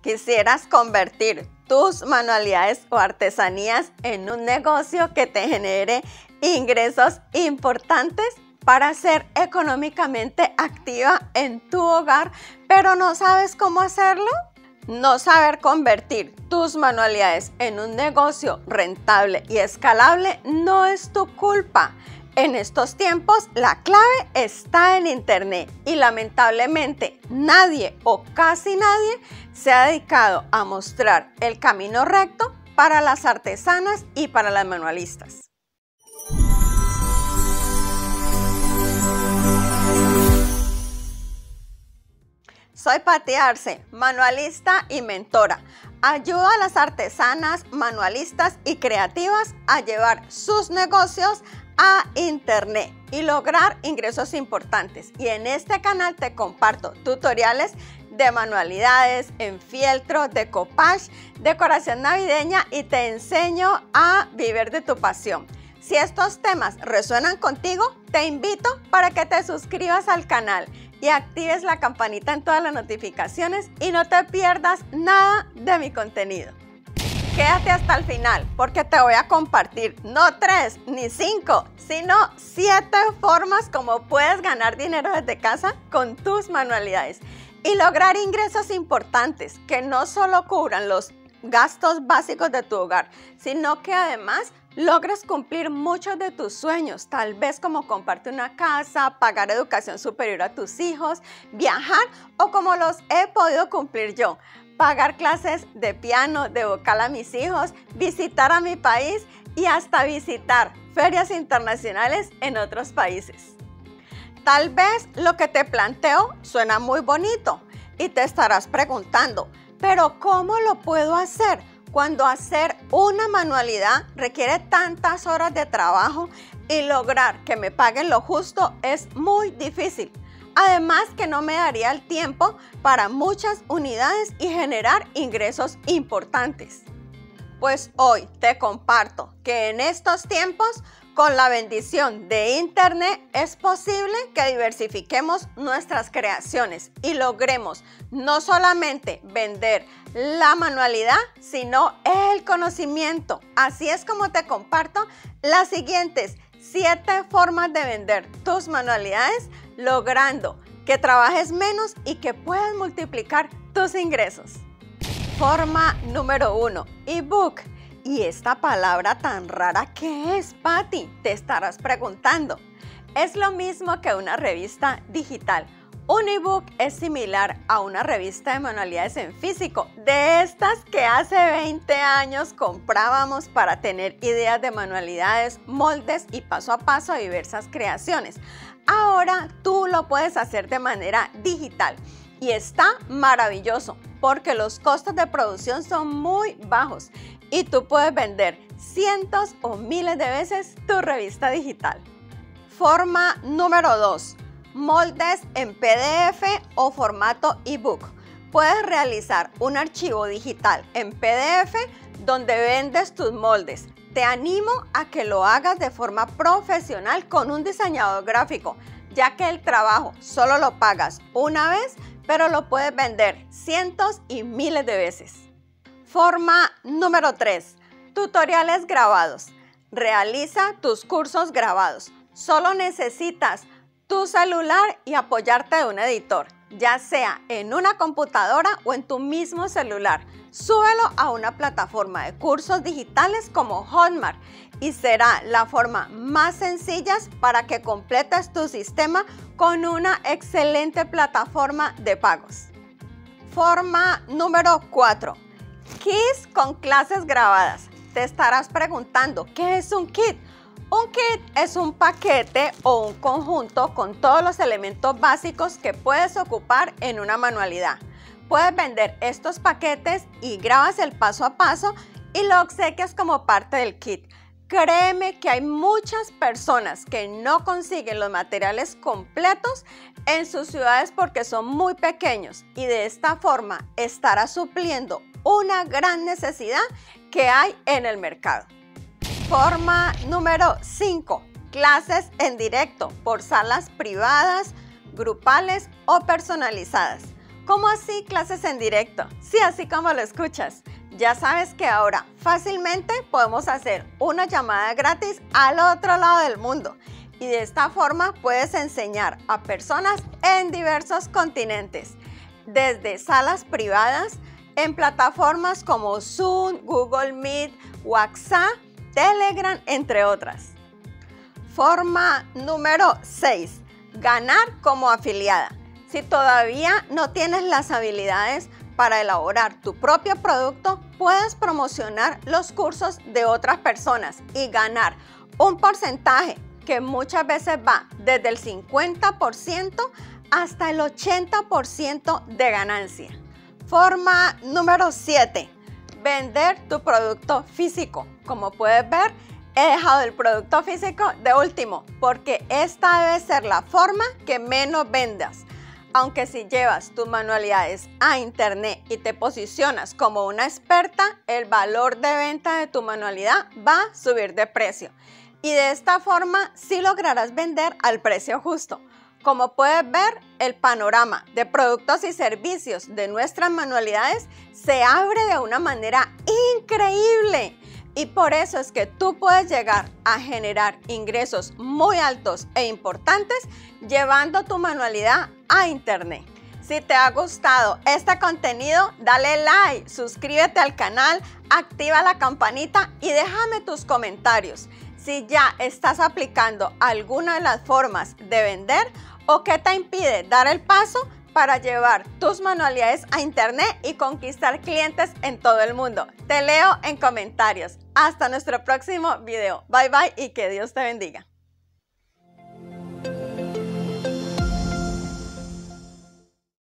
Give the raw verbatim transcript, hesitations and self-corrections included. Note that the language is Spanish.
¿Quisieras convertir tus manualidades o artesanías en un negocio que te genere ingresos importantes para ser económicamente activa en tu hogar, pero no sabes cómo hacerlo? No saber convertir tus manualidades en un negocio rentable y escalable no es tu culpa. En estos tiempos la clave está en internet y lamentablemente nadie o casi nadie se ha dedicado a mostrar el camino recto para las artesanas y para las manualistas. Soy Pati Arce, manualista y mentora. Ayudo a las artesanas, manualistas y creativas a llevar sus negocios a internet y lograr ingresos importantes. Y en este canal te comparto tutoriales de manualidades, en fieltro, decoupage, decoración navideña y te enseño a vivir de tu pasión. Si estos temas resuenan contigo, te invito para que te suscribas al canal y actives la campanita en todas las notificaciones y no te pierdas nada de mi contenido. Quédate hasta el final porque te voy a compartir no tres ni cinco, sino siete formas como puedes ganar dinero desde casa con tus manualidades y lograr ingresos importantes que no solo cubran los gastos básicos de tu hogar, sino que además logres cumplir muchos de tus sueños, tal vez como comprarte una casa, pagar educación superior a tus hijos, viajar o como los he podido cumplir yo, pagar clases de piano, de vocal a mis hijos, visitar a mi país y hasta visitar ferias internacionales en otros países. Tal vez lo que te planteo suena muy bonito y te estarás preguntando, ¿pero cómo lo puedo hacer? Cuando hacer una manualidad requiere tantas horas de trabajo y lograr que me paguen lo justo es muy difícil. Además que no me daría el tiempo para muchas unidades y generar ingresos importantes. Pues hoy te comparto que en estos tiempos, con la bendición de internet, es posible que diversifiquemos nuestras creaciones y logremos no solamente vender la manualidad, sino el conocimiento. Así es como te comparto las siguientes siete formas de vender tus manualidades, logrando que trabajes menos y que puedas multiplicar tus ingresos. Forma número uno, ebook. ¿Y esta palabra tan rara qué es, Pati? Te estarás preguntando. Es lo mismo que una revista digital. Un ebook es similar a una revista de manualidades en físico, de estas que hace veinte años comprábamos para tener ideas de manualidades, moldes y paso a paso de diversas creaciones. Ahora tú lo puedes hacer de manera digital y está maravilloso porque los costos de producción son muy bajos y tú puedes vender cientos o miles de veces tu revista digital. Forma número dos. Moldes en P D F o formato ebook. Puedes realizar un archivo digital en P D F donde vendes tus moldes. Te animo a que lo hagas de forma profesional con un diseñador gráfico, ya que el trabajo solo lo pagas una vez, pero lo puedes vender cientos y miles de veces. Forma número tres. Tutoriales grabados. Realiza tus cursos grabados. Solo necesitas tu celular y apoyarte de un editor, ya sea en una computadora o en tu mismo celular. Súbelo a una plataforma de cursos digitales como Hotmart y será la forma más sencilla para que completes tu sistema con una excelente plataforma de pagos. Forma número cuatro. Kits con clases grabadas. Te estarás preguntando, ¿qué es un kit? Un kit es un paquete o un conjunto con todos los elementos básicos que puedes ocupar en una manualidad. Puedes vender estos paquetes y grabas el paso a paso y lo obsequias como parte del kit. Créeme que hay muchas personas que no consiguen los materiales completos en sus ciudades porque son muy pequeños y de esta forma estarás supliendo una gran necesidad que hay en el mercado. Forma número cinco. Clases en directo por salas privadas, grupales o personalizadas. ¿Cómo así clases en directo? Sí, así como lo escuchas. Ya sabes que ahora fácilmente podemos hacer una llamada gratis al otro lado del mundo y de esta forma puedes enseñar a personas en diversos continentes, desde salas privadas, en plataformas como Zoom, Google Meet, WhatsApp, Telegram, entre otras. Forma número seis. Ganar como afiliada. Si todavía no tienes las habilidades para elaborar tu propio producto, puedes promocionar los cursos de otras personas y ganar un porcentaje que muchas veces va desde el cincuenta por ciento hasta el ochenta por ciento de ganancia. Forma número siete. Vender tu producto físico. Como puedes ver, he dejado el producto físico de último porque esta debe ser la forma que menos vendas. Aunque si llevas tus manualidades a internet y te posicionas como una experta, el valor de venta de tu manualidad va a subir de precio. Y de esta forma sí lograrás vender al precio justo. Como puedes ver, el panorama de productos y servicios de nuestras manualidades se abre de una manera increíble. Y por eso es que tú puedes llegar a generar ingresos muy altos e importantes llevando tu manualidad a internet. Si te ha gustado este contenido, dale like, suscríbete al canal, activa la campanita y déjame tus comentarios. Si ya estás aplicando alguna de las formas de vender o qué te impide dar el paso para llevar tus manualidades a internet y conquistar clientes en todo el mundo. Te leo en comentarios. Hasta nuestro próximo video. Bye bye y que Dios te bendiga.